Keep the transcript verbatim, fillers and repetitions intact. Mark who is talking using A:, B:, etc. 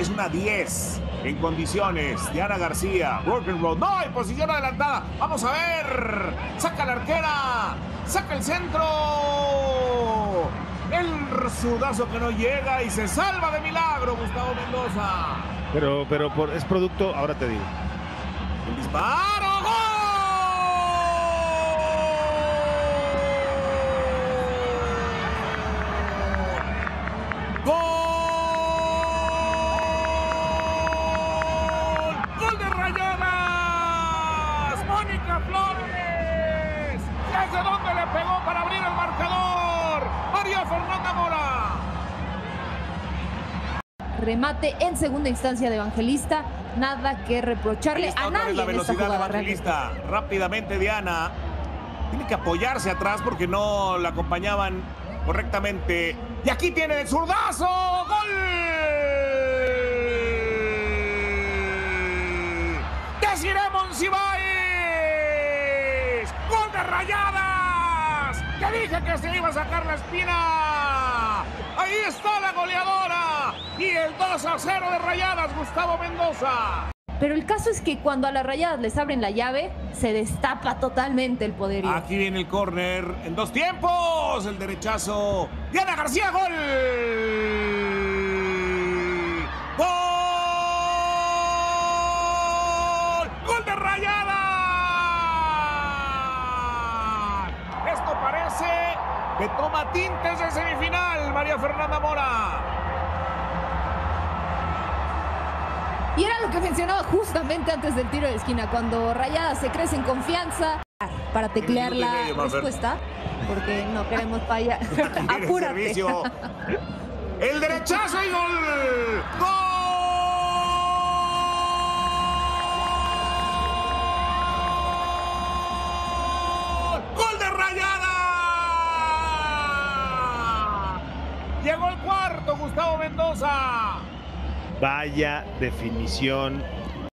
A: Es una diez en condiciones. Diana García, work and roll. No, en posición adelantada. Vamos a ver. Saca la arquera. Saca el centro. El zurdazo que no llega y se salva de milagro Gustavo Mendoza.
B: Pero, pero por, es producto, ahora te digo.
A: El disparo. ¡Gol! ¡Gol! ¡Gol de Rayadas! ¡Mónica Flores! ¿Desde dónde le pegó para abrir el marcador? María Fernanda Mora.
C: Remate en segunda instancia de Evangelista. Nada que reprocharle a nadie
A: la
C: en esta
A: velocidad
C: jugada.
A: Evangelista. Rápidamente Diana. Tiene que apoyarse atrás porque no la acompañaban correctamente. Y aquí tiene el zurdazo. ¡Gol! ¡Desiree Monsiváis! ¡Gol de Rayadas! ¡Que dije que se iba a sacar la espina! ¡Ahí está la goleadora! Y el dos a cero de Rayadas, Gustavo Mendoza.
C: Pero el caso es que cuando a las Rayadas les abren la llave, se destapa totalmente el poderío.
A: Aquí viene el córner en dos tiempos. El derechazo. Diana García, gol. ¡Gol! ¡Gol de Rayadas! Esto parece que toma tintes de semifinal, María Fernanda Mora.
C: Y era lo que mencionaba justamente antes del tiro de esquina, cuando Rayadas se crece en confianza para teclear la medio, respuesta, porque no queremos fallar. Apúrate.
A: El derechazo y gol. ¡Gol! ¡Gol de Rayadas! Llegó el cuarto, Gustavo Mendoza.
B: Vaya definición